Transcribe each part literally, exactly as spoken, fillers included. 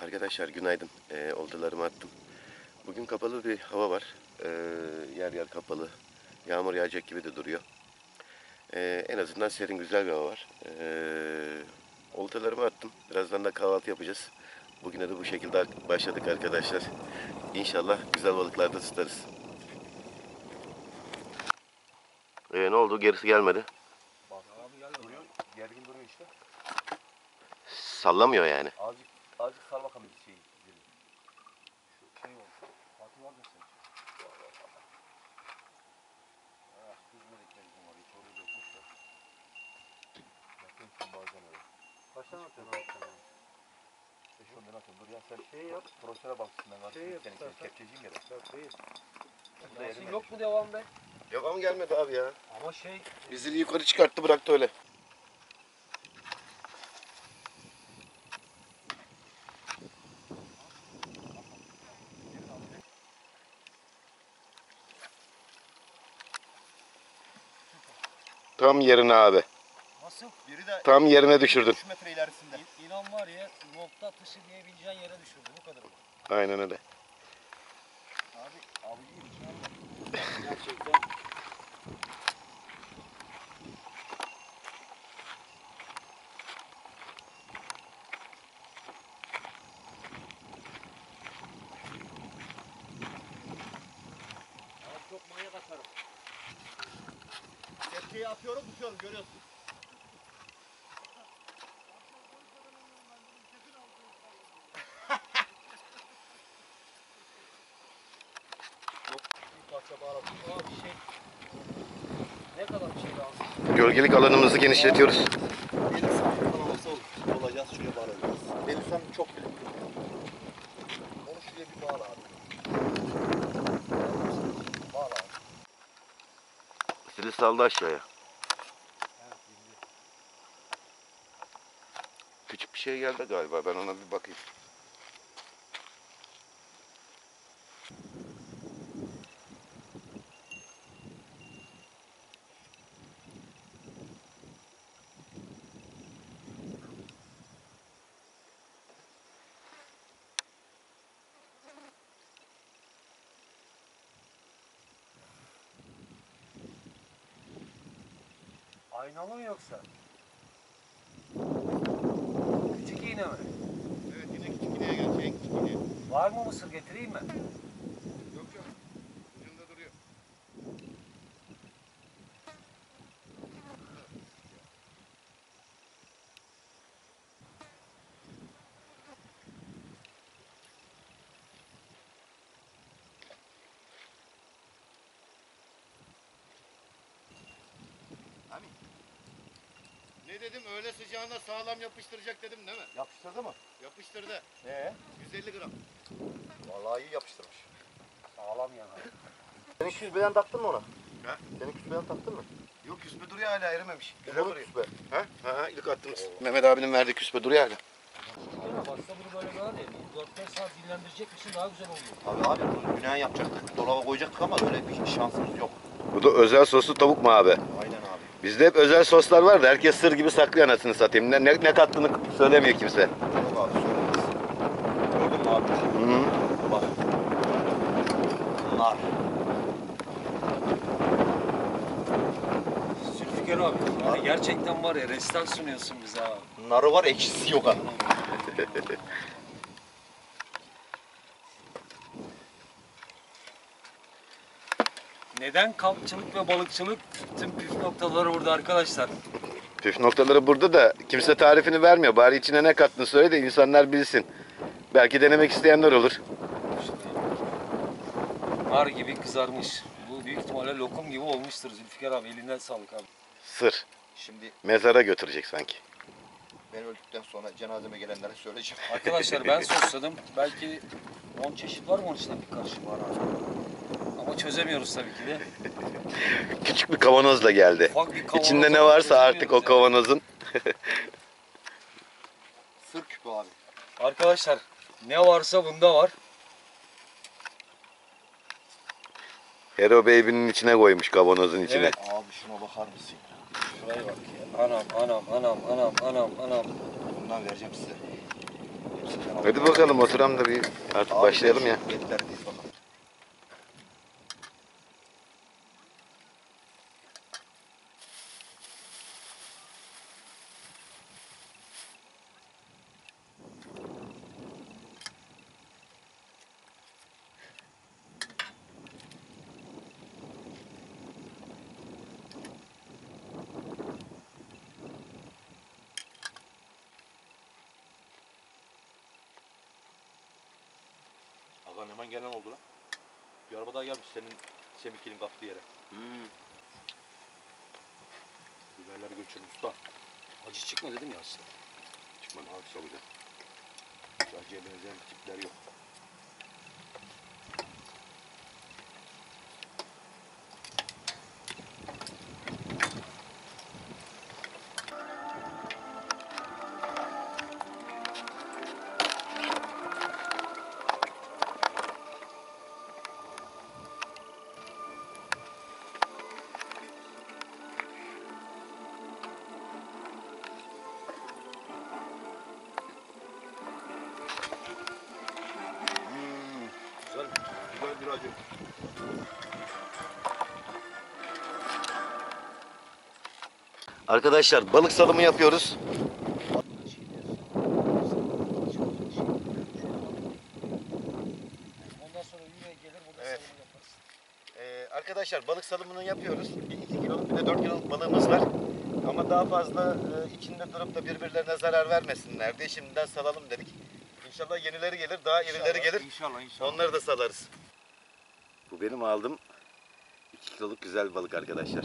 Arkadaşlar günaydın. E, oltalarımı attım. Bugün kapalı bir hava var. E, yer yer kapalı. Yağmur yağacak gibi de duruyor. E, en azından serin güzel bir hava var. E, oltalarımı attım. Birazdan da kahvaltı yapacağız. Bugüne de bu şekilde başladık arkadaşlar. İnşallah güzel balıklar da tutarız. E, ne oldu? Gerisi gelmedi. Bak abi geldi duruyor. Gergin duruyor işte. Sallamıyor yani. Azıcık azıcık sal bakalım bir şeyi. Şu şey oldu. Fatih var mı sen? Var var var. Ah düzmedik de bizim orayı. Çoğu dökmüşler. Bakayım sen bazen öyle. Kaç tane atıyorsun abi sen? beş on tane atıyorum. Dur ya sen şey yap. Profesyonel balıkçısın ben. Şey yap. Senin kepçeciğin gerek. Yok değil. Yasin yok mu devam be? Devam gelmedi abi ya. Ama şey. Bizi yukarı çıkarttı, bıraktı öyle. Tam yerine abi. Nasıl? Biri de Tam yerine düşürdün. üç metre ilerisinde. İnan var ya nokta atışı diyebileceğin yere düşürdü. Bu kadar. Aynen öyle. Abi avcıyım. Gerçekten. Abi çok manyak atarım. Kepçeyi atıyorum tutuyorum görüyorsun. Abi şey, ne kadar bir şey lazım? Gölgelik alanımızı genişletiyoruz. Belisam falan olsa olur. Olacağız şuraya bağlayacağız. Belisam çok büyük. Onu şuraya bir bağla abi. Bağla abi. Sizi saldı aşağıya. Evet, bildi. Küçük bir şey geldi galiba. Ben ona bir bakayım. Aynalı mı yoksa? Küçük iğne mi? Evet, yine küçük iğneye gelecek. En küçük iğneye. Var mı mısır getireyim mi? Yok yok. Ucunda duruyor. Abi. Ne dedim? Öğle sıcağına sağlam yapıştıracak dedim değil mi? Yapıştırdı mı? Yapıştırdı. Ee? yüz elli gram. Vallahi iyi yapıştırmış. Sağlam yani. Senin küsbeden taktın mı ona? Ha? Senin küsbeden taktın mı? Yok, küspe duruyor hala, erimemiş. Güzel Balık duruyor. küsbe. Ha? Ha, ilk attınız. Oo. Mehmet abinin verdiği küspe duruyor hala. Şuna baksa bunu böyle böyle dört beş saat dinlendirecek misin daha güzel oluyor. Abi abi bunu günaha yapacaktık. Dolaba koyacaktık ama öyle bir şansımız yok. Bu da özel soslu tavuk mu abi? Aynen abi. Bizde hep özel soslar var da herkes sır gibi saklıyor, anasını satayım. Ne, ne, ne kattığını söylemiyor kimse. Yok abi söylemez. Gördün mü abi? Hı -hı. Bak. Nar. Zülfikar abi, yani gerçekten var ya, restal sunuyorsun bize abi. Narı var, ekşisi yok abi. Neden kampçılık ve balıkçılık? Tüm püf noktaları burada arkadaşlar. Püf noktaları burada da kimse tarifini vermiyor. Bari içine ne kattığını söyle de insanlar bilsin. Belki denemek isteyenler olur. Nar gibi kızarmış. Bu büyük ihtimalle lokum gibi olmuştur Zülfikar abi. Elinden sağlık abi. Sır. Şimdi Mezara götürecek sanki. ben öldükten sonra cenazeme gelenlere söyleyeceğim. Arkadaşlar ben sosladım. Belki on çeşit var mı onun içinde? Bir karışım var abi. Ama çözemiyoruz tabii ki de. Küçük bir kavanozla geldi. Ufak bir kavanoz İçinde ne ama varsa artık o çözemiyoruz yani. kavanozun. Sır küpü abi. Arkadaşlar ne varsa bunda var. Hero Baby'nin içine koymuş, kavanozun içine. Evet. Abi şuna bakar mısın? Şuraya bak ya. Anam anam anam anam anam anam. Bundan vereceğim size. Hadi bakalım oturalım da bir artık başlayalım ya. Yetlerdeyiz bakalım. Hakan hemen gelen oldu lan. Bir araba daha gelmiş senin Semik'in kaptığı yere. Hmm. Biberleri götürün usta. Acı çıkma dedim ya aslında. Çıkmadı abi salıca. Acıya benzeyen tipler yok. Güzel mi? Güzel bir acı. Arkadaşlar balık salımı yapıyoruz. Ondan sonra yine gelir burada Evet. salımı yaparız. Ee, arkadaşlar balık salımını yapıyoruz. Bir iki kiloluk bir de dört kiloluk balığımız var. Ama daha fazla e, içinde durup da birbirlerine zarar vermesinler diye şimdiden salalım dedik. İnşallah yenileri gelir, daha irileri gelir. İnşallah inşallah. Onları da salarız. Bu benim aldığım iki kiloluk güzel bir balık arkadaşlar.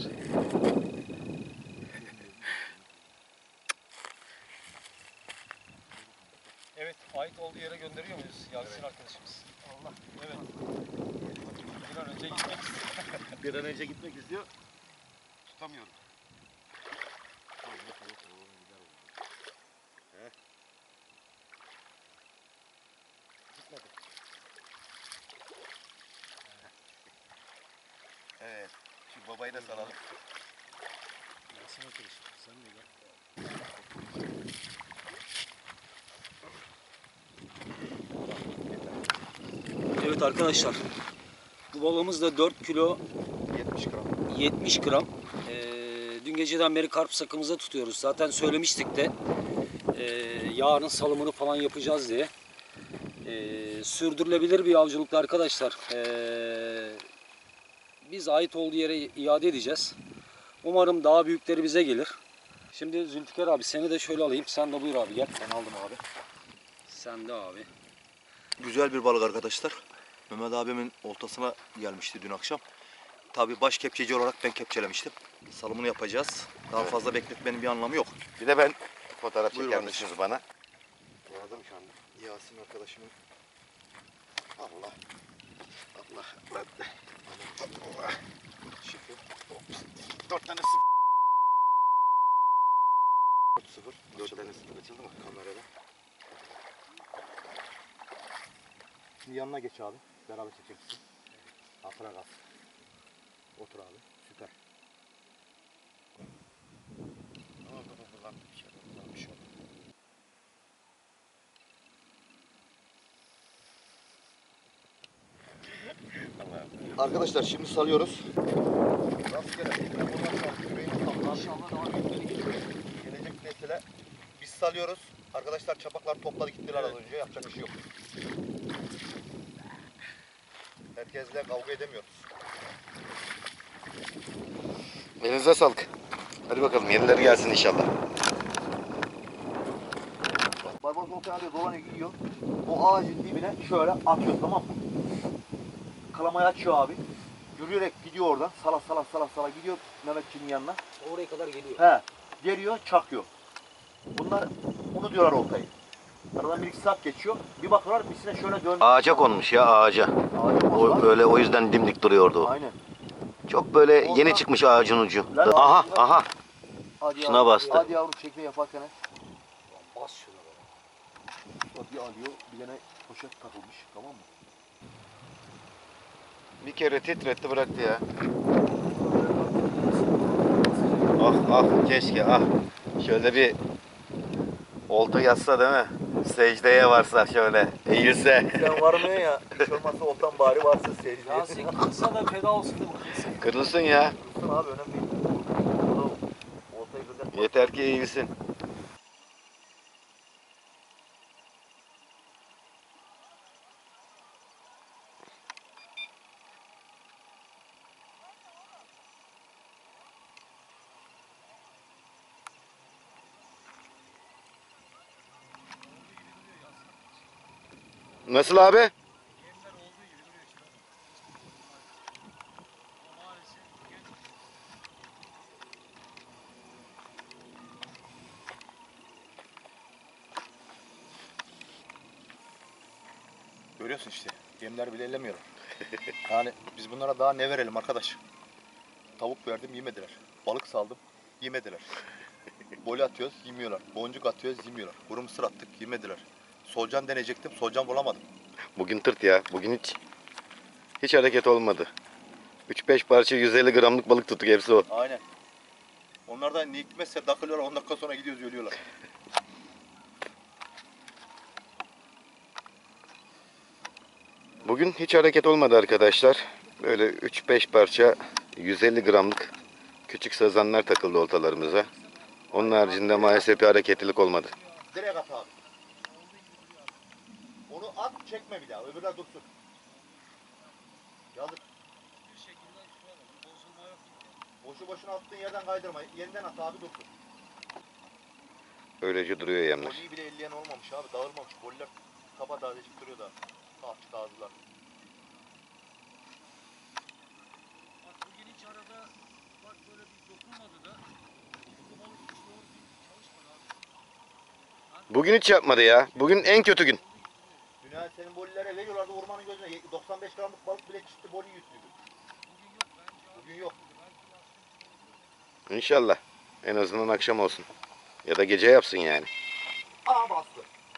Evet, ait olduğu yere gönderiyor muyuz Yasin arkadaşımız? Allah, evet. Bir an önce gitmek istiyor. Bir an önce gitmek istiyor. Tutamıyorum. He. Gitmedi. Evet. Şu babayı da salalım. Yasin arkadaşım, sen de gel. Evet arkadaşlar, bu balığımız da dört kilo yetmiş gram. yetmiş gram. Ee, dün geceden beri karp sakımıza tutuyoruz. Zaten söylemiştik de ee, yarın salımını falan yapacağız diye. Ee, sürdürülebilir bir avcılıkta arkadaşlar. Ee, biz ait olduğu yere iade edeceğiz. Umarım daha büyükleri bize gelir. Şimdi Zülfikar abi seni de şöyle alayım. Sen de buyur abi gel. Ben aldım abi. Sen de abi. Güzel bir balık arkadaşlar. Mehmet abimin oltasına gelmişti dün akşam. Tabii baş kepçeci olarak ben kepçelemiştim. Salımını yapacağız. Daha Evet. fazla bekletmenin bir anlamı yok. Bir de ben fotoğraf Buyur çeker kardeşim. misiniz bana? Yardım şu anda. Yasin arkadaşımın. Allah. Allah. Allah. Allah. Şifi. Dört tane sıfır. dört sıfır. Dört tane sıfır açıldı mı? Kamerada. Şimdi yanına geç abi. Beraber çekeceksin. Altına kalk. Otur abi. Süper. Bir şey oldu. Arkadaşlar şimdi salıyoruz. Rastgele. Buradan sal. Yüreğini sal. İnşallah daha büyükleri gelecek. Gelecek nesile. Biz salıyoruz. Arkadaşlar çapaklar topladı gittiler az önce. Yapacak bir şey yok. Herkesle kavga edemiyoruz. Elinize sağlık. Hadi bakalım yenileri gelsin inşallah. Barbaros oltaya alıyor, dolanıyor gidiyor. O ağacın dibine şöyle atıyor, tamam mı? Kalamayı açıyor abi. Yürüyerek gidiyor oradan. Sala sala sala sala gidiyor Mehmetçiğin yanına. Oraya kadar geliyor. He. Geliyor, çakıyor. Bunlar onu diyorlar oltayı. Aradan bir iki saat geçiyor. Bir bakıyorlar birisine şöyle dön. Ağaca konmuş ya ağaca. Ağaca O, kondular. öyle o yüzden dimdik duruyordu o. Aynen. Çok böyle Oradan- yeni çıkmış ağacın ucu. Lan- Aha aha. Hadi Şuna yavrum, bastı. Hadi yavrum çekme yaparken. he. Bas şuna be. Bak bir alıyor, bir tane poşet takılmış, tamam mı? Bir kere titretti bıraktı ya. Ah ah keşke ah. Şöyle bir olta yatsa değil mi? Secdeye varsa şöyle eğilse. Sen varmıyor ya. Hiç olmazsa oltan bari varsın seyirci. Ya sen kırsa da feda olsun değil mi? Kırsın. Kırılsın ya. Dursun abi önemli değil. O da oltayı kıracak. Yeter ki eğilsin. Nasıl abi? Görüyorsun işte. Yemler bile ellemiyor. Yani biz bunlara daha ne verelim arkadaş? Tavuk verdim yemediler. Balık saldım yemediler. Boli atıyoruz yemiyorlar. Boncuk atıyoruz yemiyorlar. Kuru mısır attık yemediler. Solucan deneyecektim. Solucan bulamadım. Bugün tırt ya. Bugün hiç hiç hareket olmadı. üç beş parça yüz elli gramlık balık tuttuk, hepsi o. Aynen. Onlar da ne hikmetse takılıyorlar. on dakika sonra gidiyoruz ölüyorlar. Bugün hiç hareket olmadı arkadaşlar. Böyle üç beş parça yüz elli gramlık küçük sazanlar takıldı oltalarımıza. Onun haricinde maalesef bir hareketlilik olmadı. Direkt at abi. Onu at çekme bir daha. Öbürler dursun. Yazık. Boşu boşuna attığın yerden kaydırma. Yeniden at abi dursun. Öylece duruyor yemler. Boliyi bile elleyen olmamış abi. Dağılmamış. Boliler kaba dağılacak duruyor da. Tahçık ağzılar. Bak bugün hiç arada bak böyle bir dokunmadı da. Bu balık hiç doğru düzgün çalışmadı abi. Bugün hiç yapmadı ya. Bugün en kötü gün. Dünya senin bolilere veriyorlardı ormanın gözüne. doksan beş gramlık balık bile çıktı. Boli yüklüydü. Bugün yok. İnşallah. En azından akşam olsun. Ya da gece yapsın yani. Aa bastı.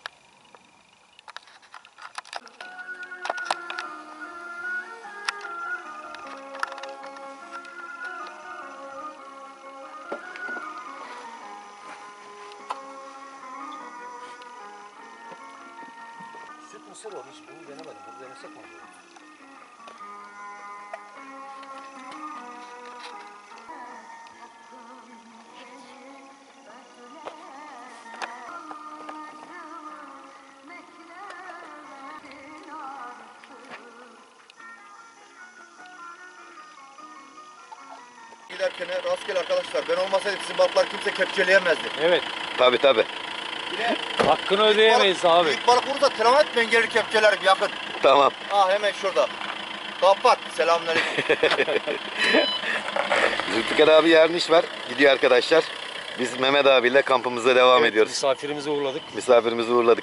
Süt mısır olmuş. Bunu denemedim. Bunu denesek mi acaba? Giderken rastgele arkadaşlar. Ben olmasaydım sizin balıklar kimse kepçeleyemezdi. Evet. Tabi tabi. Yine Hakkını ödeyemeyiz abi. büyük balık vurursa telefon et ben geri kepçelerim yakın. Tamam. Ah hemen şurada. Kapat. Selamünaleyküm. Zülfikar abi yarın iş var. Gidiyor arkadaşlar. Biz Mehmet abiyle kampımıza devam Evet, ediyoruz. misafirimizi uğurladık. Misafirimizi uğurladık.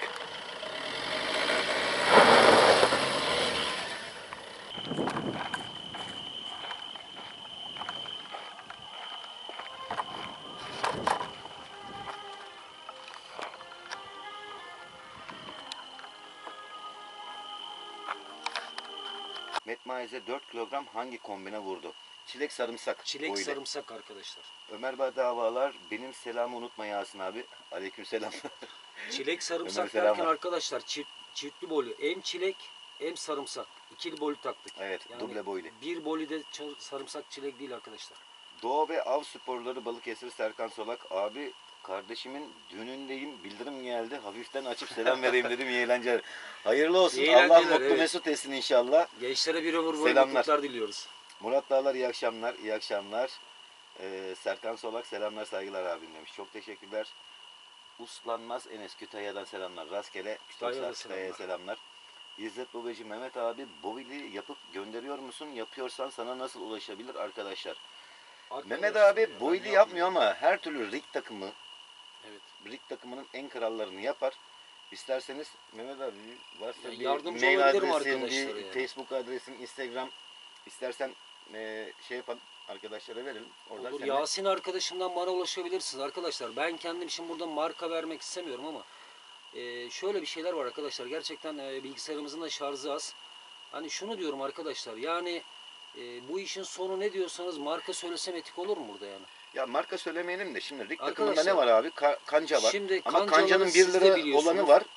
Metmaize dört kilogram hangi kombine vurdu? Çilek sarımsak. Çilek boylu. sarımsak arkadaşlar. Ömer Badavalar, benim selamı unutma Yasin abi. Aleyküm selam. Çilek sarımsak selam derken var. arkadaşlar çift, çiftli boli. Hem çilek hem sarımsak. İkili boli taktık. Evet, duble boylu. Bir boli de ça- sarımsak çilek değil arkadaşlar. Doğa ve Av Sporları Balıkesir Serkan Solak abi, kardeşimin düğünündeyim, bildirim geldi, hafiften açıp selam vereyim dedim. İyi eğlenceler. Hayırlı olsun. İyi Allah eğlenceler, mutlu evet. mesut etsin inşallah. Gençlere bir ömür boyu Selamlar. mutluluklar diliyoruz. Murat Dağlar iyi akşamlar, iyi akşamlar. Ee, Serkan Solak selamlar saygılar abim demiş. Çok teşekkürler. Uslanmaz Enes Kütahya'dan selamlar. Rastgele Kütahya'da Kütahya'ya selamlar. selamlar. İzzet Babacı, Mehmet abi bovili yapıp gönderiyor musun? Yapıyorsan sana nasıl ulaşabilir arkadaşlar? Arkadaşlar Mehmet ya, abi ben boyli yapmıyorum. yapmıyor ama her türlü rig takımı, Evet. rig takımının en krallarını yapar. İsterseniz Mehmet abi varsa Ya bir yardımcı mail olabilirim adresin, arkadaşlara bir yani. Facebook adresin, Instagram, istersen e, şey yapalım, arkadaşlara verelim. Oradan Olur. sen de- Yasin arkadaşımdan bana ulaşabilirsiniz arkadaşlar. Ben kendim şimdi burada marka vermek istemiyorum ama e, şöyle bir şeyler var arkadaşlar. Gerçekten e, bilgisayarımızın da şarjı az. Hani şunu diyorum arkadaşlar. Yani e, bu işin sonu ne diyorsanız marka söylesem etik olur mu burada yani? Ya marka söylemeyelim de şimdi rig Arkadaşlar, takımında ne var abi? Ka- kanca var. şimdi Ama kancaları kancanın bir siz de lira biliyorsunuz. olanı var.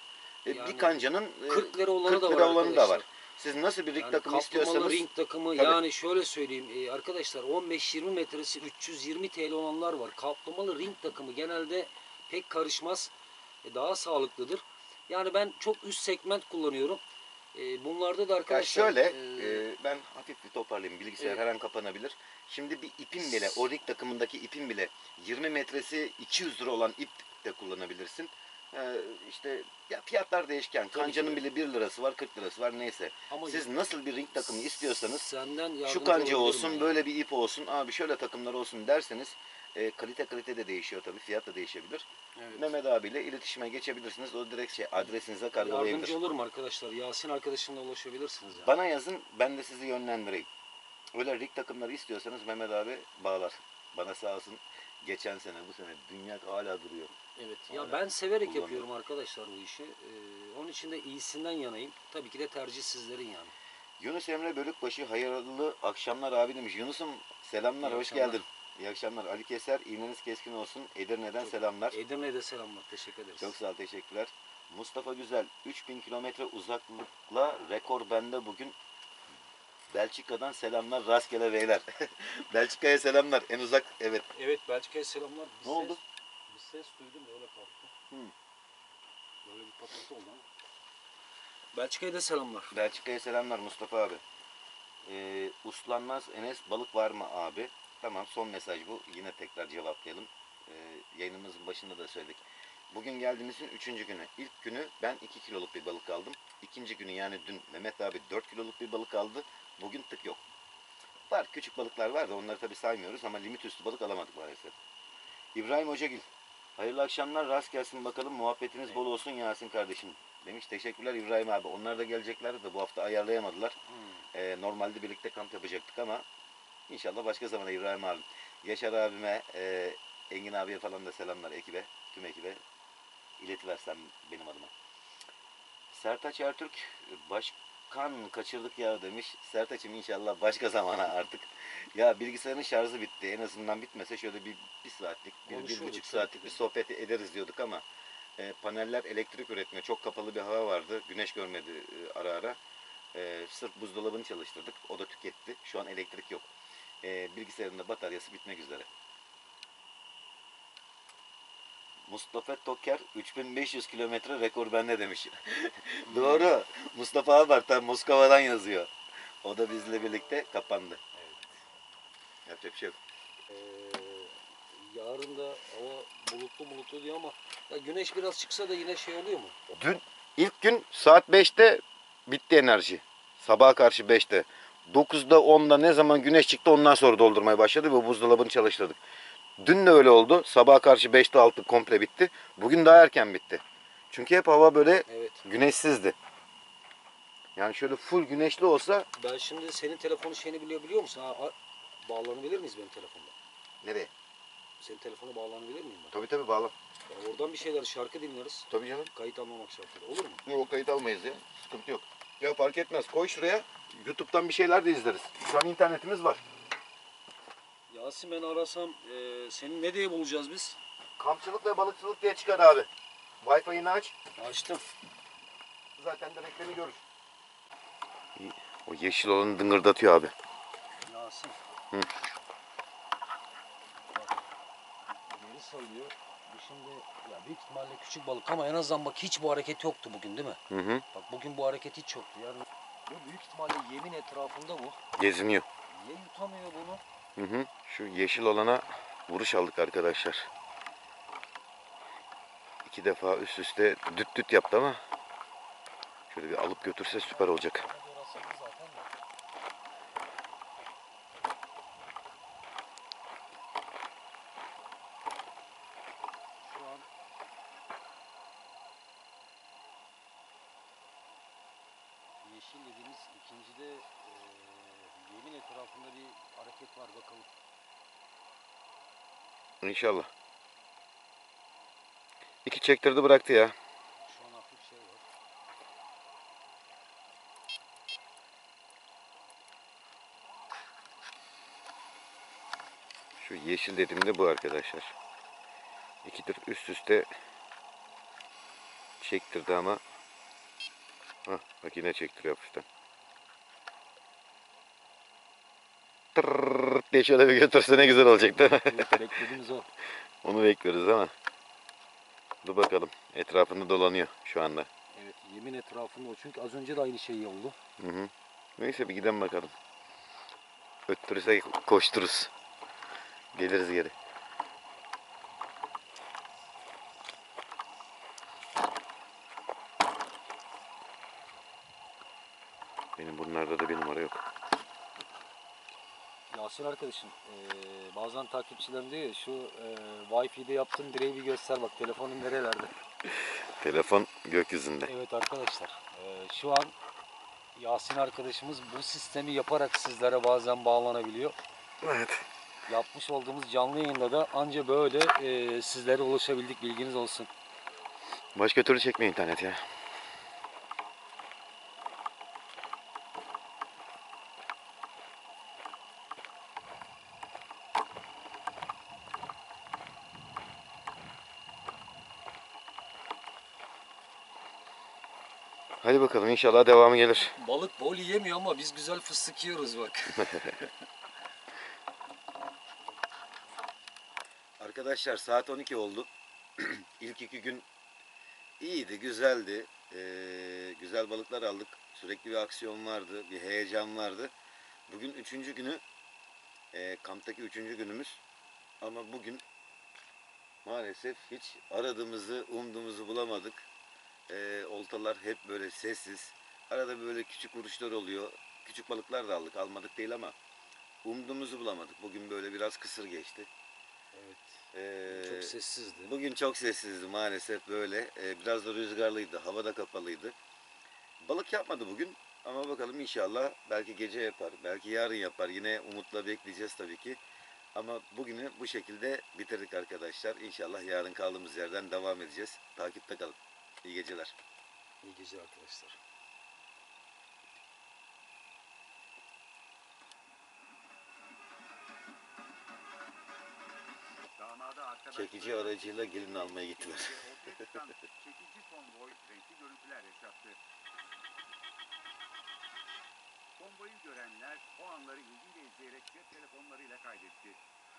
E, Yani bir kancanın e, kırk lira olanı kırk da var lira olanı da arkadaşlar. var. Siz nasıl bir rig Yani takımı kaplamalı istiyorsanız ring takımı, tabii. yani şöyle söyleyeyim e, arkadaşlar, on beş yirmi metresi üç yüz yirmi T L olanlar var. Kaplamalı ring takımı genelde pek karışmaz. E, daha sağlıklıdır. Yani ben çok üst segment kullanıyorum. E, bunlarda da Ya arkadaşlar şöyle, e, e, ben hafif bir toparlayayım. Bilgisayar Evet. her an kapanabilir. Şimdi bir ipin bile, o rig takımındaki ipin bile yirmi metresi iki yüz lira olan ip de kullanabilirsin. E, işte ya fiyatlar değişken. Tabii ki Kancanın de. bile bir lirası var, kırk lirası var, neyse. Ama Siz nasıl bir ring takımı istiyorsanız, senden şu yardımcı kanca olabilirim olsun, ben böyle bir ip olsun, abi şöyle takımlar olsun derseniz e, kalite kalite de değişiyor tabii. Fiyat da değişebilir. Evet. Mehmet abiyle iletişime geçebilirsiniz. O direkt şey adresinize ya. kargolayabilir. Yardımcı olurum arkadaşlar. Yasin arkadaşımla ulaşabilirsiniz yani. Bana yazın, ben de sizi yönlendireyim. Öyle rig takımları istiyorsanız Mehmet abi bağlar. Bana sağ olsun geçen sene, bu sene dünya hala duruyor. Evet. Ya Hala ben severek kullanıyorum. yapıyorum arkadaşlar bu işi. Ee, onun için de iyisinden yanayım. Tabii ki de tercih sizlerin yani. Yunus Emre Bölükbaşı hayırlı akşamlar abi demiş. Yunus'um selamlar, İyi hoş akşamlar. geldin. İyi akşamlar. Ali Keser, iğneniz keskin olsun. Edirne'den selamlar. Edirne'ye de selamlar. Teşekkür ederiz. Çok sağ ol, teşekkürler. Mustafa Güzel, üç bin kilometre uzaklıkla rekor bende bugün. Belçika'dan selamlar, rastgele beyler. Belçika'ya selamlar, en uzak, evet. Evet, Belçika'ya selamlar. Bir Ne oldu? Bir ses duydum da öyle kalktı. Hı. Böyle bir patırtı oldu ama. Belçika'ya da selamlar. Belçika'ya selamlar Mustafa abi. Ee, uslanmaz Enes balık var mı abi? Tamam, son mesaj bu. Yine tekrar cevaplayalım. Ee, yayınımızın başında da söyledik. Bugün geldiğimizin üçüncü günü. İlk günü ben iki kiloluk bir balık aldım. İkinci günü yani dün Mehmet abi dört kiloluk bir balık aldı. Bugün tık yok. Var, küçük balıklar var da onları tabii saymıyoruz ama limit üstü balık alamadık maalesef. İbrahim Hocagil. Hayırlı akşamlar, rast gelsin bakalım. Muhabbetiniz bol olsun Yasin kardeşim demiş. Teşekkürler İbrahim abi. Onlar da geleceklerdi de bu hafta ayarlayamadılar. Hmm. Ee, normalde birlikte kamp yapacaktık ama inşallah başka zamana İbrahim abim. Yaşar abime, e, Engin abiye falan da selamlar ekibe, tüm ekibe iletiversem benim adıma. Sertaç Ertürk, başkan kaçırdık ya demiş. Sertaç'ım inşallah başka zamana artık. Ya bilgisayarın şarjı bitti. En azından bitmese şöyle bir, bir saatlik, bir, bir Konuşurduk buçuk tabii saatlik ki bir de. sohbet ederiz diyorduk ama e, paneller elektrik üretmiyor. Çok kapalı bir hava vardı. Güneş görmedi e, ara ara. E, sırf buzdolabını çalıştırdık. O da tüketti. Şu an elektrik yok. E, bilgisayarın da bataryası bitmek üzere. Mustafa Toker üç bin beş yüz kilometre rekor bende demiş. Doğru. Mustafa abi var. Tam Moskova'dan yazıyor. O da bizle birlikte kapandı. Evet. Yapacak bir şey yok. Ee, yarın da hava bulutlu bulutlu diyor ama ya güneş biraz çıksa da yine şey oluyor mu? Dün ilk gün saat beşte bitti enerji. Sabaha karşı beşte. dokuzda onda ne zaman güneş çıktı ondan sonra doldurmaya başladı ve buzdolabını çalıştırdık. Dün de öyle oldu. Sabaha karşı beşte altı komple bitti. Bugün daha erken bitti. Çünkü hep hava böyle Evet. güneşsizdi. Yani şöyle full güneşli olsa. Ben şimdi senin telefonun şeyini biliyor biliyor musun? Ha, ha, bağlanabilir miyiz benim telefonla? Nereye? Senin telefona bağlanabilir miyim ben? Tabii tabii bağlı. Ya oradan bir şeyler şarkı dinleriz. Tabii canım. Kayıt almamak şartıyla. Olur mu? Yok kayıt almayız ya. Sıkıntı yok. Ya fark etmez. Koy şuraya. YouTube'dan bir şeyler de izleriz. Şu an internetimiz var. Yasin, ben arasam e, seni ne diye bulacağız biz? Kampçılık ve balıkçılık diye çıkar abi. Wi-Fi'ni aç. Açtım. Zaten direktlerini görür. O yeşil olanı dıngırdatıyor abi. Yasin. Hı. Bak, geri salıyor. Bu şimdi ya büyük ihtimalle küçük balık ama en azından bak hiç bu hareket yoktu bugün değil mi? Hı hı. Bak bugün bu hareket hiç yoktu. Yani bu büyük ihtimalle yemin etrafında bu. Geziniyor. Niye yutamıyor bunu? Hı hı. Şu yeşil olana vuruş aldık arkadaşlar. İki defa üst üste düt düt yaptı ama şöyle bir alıp götürse süper olacak. Hadi orası zaten de. Şu an yeşil dediğimiz ikincide e, yemin etrafında bir hareket var, bakalım. İnşallah. İki çektirdi bıraktı ya. Şu an hafif şey var. Şu yeşil dediğimde bu arkadaşlar. İkidir üst üste çektirdi ama Hah, bak yine çektiriyor hafiften. Tırrrrt diye şöyle bir götürse ne güzel olacak değil mi? Evet, beklediğimiz o. Onu bekliyoruz ama. Dur bakalım. Etrafında dolanıyor şu anda. Evet, yemin etrafında o. Çünkü az önce de aynı şey oldu. Hı hı. Neyse bir gidelim bakalım. Öttürürse koştururuz. Geliriz geri. Benim bunlarda da bir numara yok. Yasin arkadaşım, eee, bazen takipçilerim diyor ya, şu eee Wi-Fi'de yaptığın direği bir göster bak, telefonun nerelerde. Telefon gökyüzünde. Evet arkadaşlar, eee, şu an Yasin arkadaşımız bu sistemi yaparak sizlere bazen bağlanabiliyor. Evet. Yapmış olduğumuz canlı yayında da anca böyle eee, sizlere ulaşabildik, bilginiz olsun. Başka türlü çekme internet ya. Hadi bakalım inşallah devamı gelir. Balık bol yiyemiyor ama biz güzel fıstık yiyoruz bak. Arkadaşlar saat on iki oldu. İlk iki gün iyiydi, güzeldi. Ee, güzel balıklar aldık. Sürekli bir aksiyon vardı, bir heyecan vardı. Bugün üçüncü günü, e, kamptaki üçüncü günümüz. Ama bugün maalesef hiç aradığımızı, umduğumuzu bulamadık. Ee, oltalar hep böyle sessiz. Arada böyle küçük vuruşlar oluyor. Küçük balıklar da aldık, almadık değil ama umduğumuzu bulamadık. Bugün böyle biraz kısır geçti. Evet. Ee, Çok sessizdi. Bugün çok sessizdi maalesef böyle. Ee, biraz da rüzgarlıydı, hava da kapalıydı. Balık yapmadı bugün ama bakalım inşallah belki gece yapar, belki yarın yapar. Yine umutla bekleyeceğiz tabii ki. Ama bugünü bu şekilde bitirdik arkadaşlar. İnşallah yarın kaldığımız yerden devam edeceğiz. Takipte kalın. İyi geceler. İyi geceler arkadaşlar. Çekici aracıyla gelin almaya gittiler. Çekici konvoy renkli görüntüler yaşattı. Konvoyu görenler o anları ilgiyle izleyerek cep telefonlarıyla kaydetti.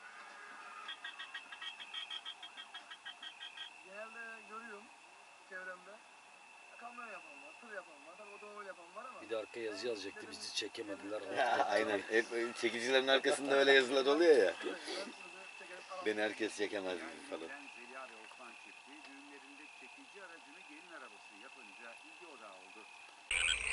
Genelde görüyorum çevremde. Kamyon yapan var, tır yapan var, otomobil yapan var ama Bir de arkaya yazı yazacaktı, bizi çekemediler. Aynen. Hep öyle çekicilerin arkasında öyle yazılar oluyor ya. Beni herkes çekemez gibi falan. Zeliha ve Osman çifti düğünlerinde çekici aracını gelin arabası yapınca ilgi odağı oldu.